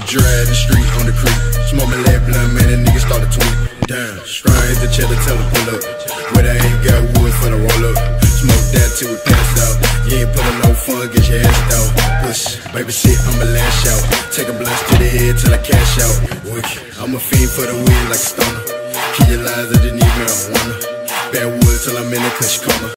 Drag the street on the creek. Smoke my lead blunt, man, that nigga start to tweet. Damn, strange the cheddar, tell her pull up. But I ain't got wood for the roll up. Smoke that till we pass out. You ain't putting no fun, get your ass out. Push, baby shit, I'ma lash out. Take a blunts to the head till I cash out. Wicked, I'm a fiend for the win like a stoner. Keep your lies, I just need marijuana. Bad wood till I'm in the cush corner.